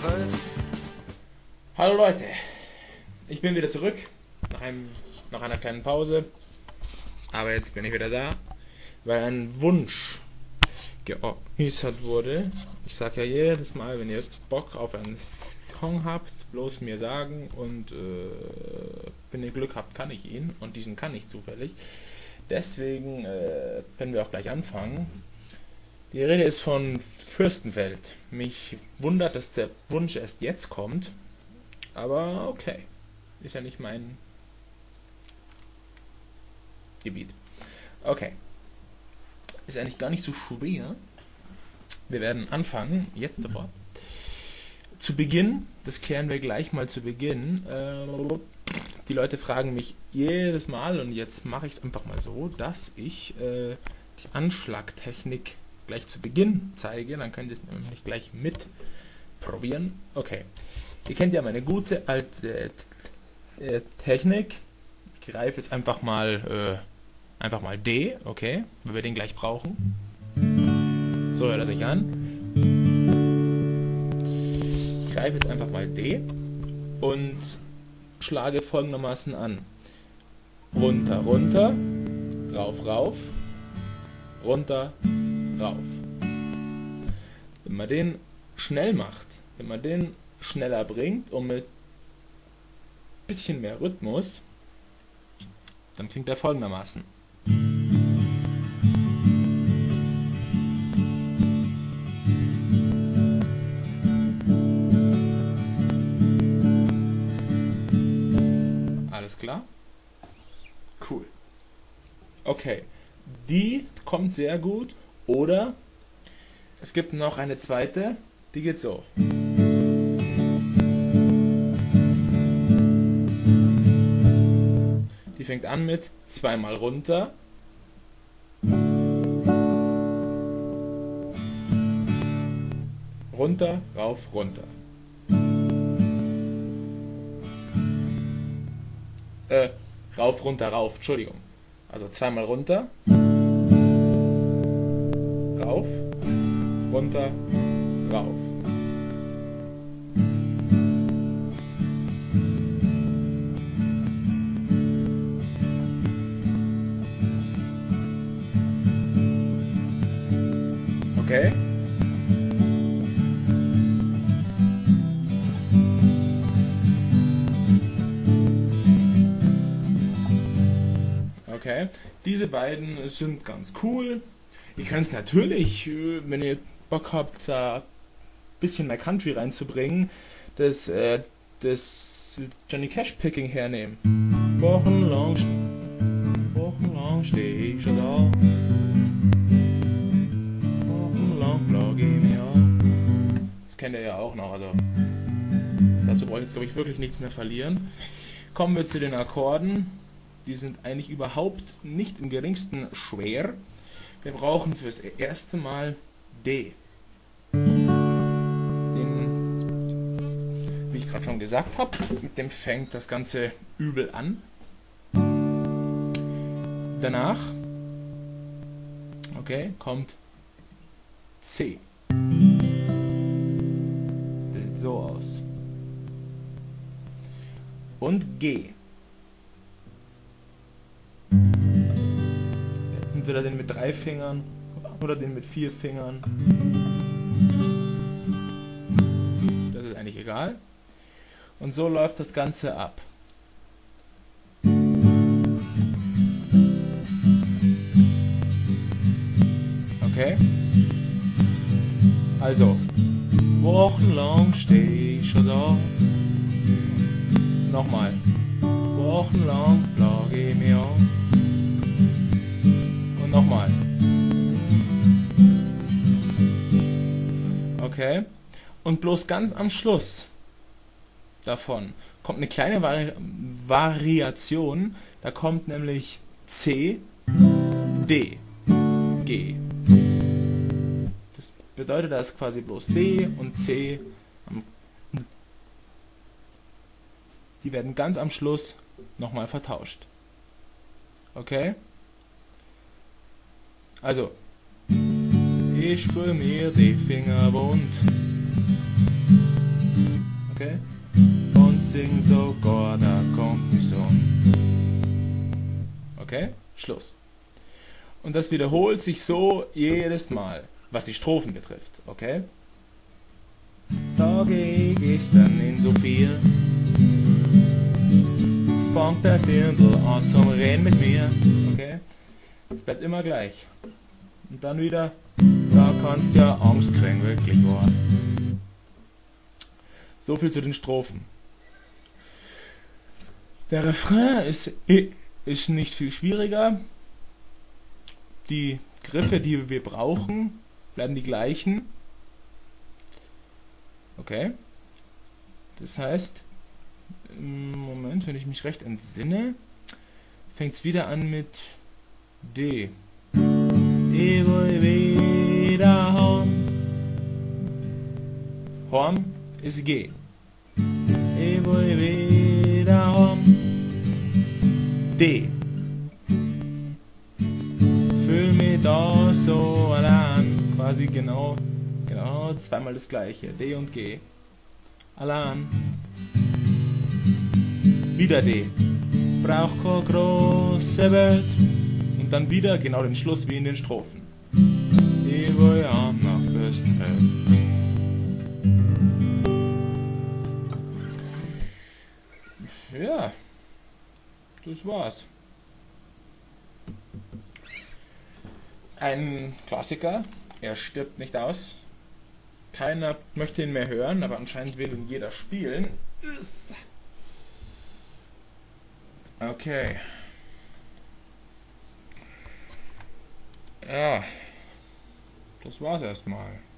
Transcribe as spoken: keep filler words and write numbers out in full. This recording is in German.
Hallo Leute, ich bin wieder zurück, nach, einem, nach einer kleinen Pause, aber jetzt bin ich wieder da, weil ein Wunsch geäußert wurde. Ich sage ja jedes Mal, wenn ihr Bock auf einen Song habt, bloß mir sagen und äh, wenn ihr Glück habt, kann ich ihn und diesen kann ich zufällig. Deswegen äh, können wir auch gleich anfangen. Die Rede ist von Fürstenfeld. Mich wundert, dass der Wunsch erst jetzt kommt. Aber okay, ist ja nicht mein Gebiet. Okay, ist eigentlich gar nicht so schwer. Wir werden anfangen, jetzt sofort. Zu Beginn, das klären wir gleich mal zu Beginn. Äh, die Leute fragen mich jedes Mal und jetzt mache ich es einfach mal so, dass ich äh, die Anschlagtechnik gleich zu Beginn zeige. Dann könnt ihr es nämlich gleich mit probieren. Okay. Ihr kennt ja meine gute alte äh, Technik. Ich greife jetzt einfach mal äh, einfach mal D, okay, weil wir den gleich brauchen. So hört er sich an. Ich greife jetzt einfach mal D und schlage folgendermaßen an. Runter, runter, rauf, rauf, runter, rauf. Wenn man den schnell macht, wenn man den schneller bringt und mit bisschen mehr Rhythmus, dann klingt er folgendermaßen. Alles klar? Cool. Okay, die kommt sehr gut. Oder es gibt noch eine zweite, die geht so. Die fängt an mit zweimal runter, runter, rauf, runter. Äh, rauf, runter, rauf, Entschuldigung. Also zweimal runter, rauf, runter, rauf. Okay? Okay, diese beiden sind ganz cool. Ihr könnt es natürlich, wenn ihr Bock habt, da ein bisschen mehr Country reinzubringen, das, äh, das Johnny Cash Picking hernehmen. Wochenlang, wochenlang stehe ich schon da. Das kennt ihr ja auch noch, also dazu brauche ich jetzt, glaube ich, wirklich nichts mehr verlieren. Kommen wir zu den Akkorden. Die sind eigentlich überhaupt nicht im geringsten schwer. Wir brauchen fürs erste Mal D. Den, wie ich gerade schon gesagt habe, mit dem fängt das Ganze übel an. Danach, okay, kommt C. Das sieht so aus. Und G. Entweder den mit drei Fingern oder den mit vier Fingern. Das ist eigentlich egal. Und so läuft das Ganze ab. Okay? Also, wochenlang stehe ich schon da. Nochmal. Wochenlang plage ich mich an. Und nochmal. Okay? Und bloß ganz am Schluss davon kommt eine kleine Vari Variation. Da kommt nämlich C, D, G. Das bedeutet, da ist quasi bloß D und C. Die werden ganz am Schluss nochmal vertauscht. Okay? Also, ich spür mir die Finger wund. sing sogar, da kommt nicht so. Okay, Schluss. Und das wiederholt sich so jedes Mal, was die Strophen betrifft, okay? Da geh ich gestern in Sophia, fangt der Dirndl an zum Reden mit mir, okay? Es bleibt immer gleich. Und dann wieder, da kannst ja Angst kriegen, wirklich wahr. So viel zu den Strophen. Der Refrain ist, ist nicht viel schwieriger. Die Griffe, die wir brauchen, bleiben die gleichen. Okay. Das heißt, im Moment, wenn ich mich recht entsinne, fängt es wieder an mit D. Ich will wieder heim. Heim ist G. Ich will wieder heim. D. Fühl mich da so allein. Quasi genau, genau zweimal das gleiche. D und G. Allein. Wieder D. Brauch keine große Welt. Und dann wieder genau den Schluss wie in den Strophen. Ich will ja nach Fürstenfeld. Ja, das war's. Ein Klassiker, er stirbt nicht aus. Keiner möchte ihn mehr hören, aber anscheinend will ihn jeder spielen. Okay. Ja, das war's erstmal.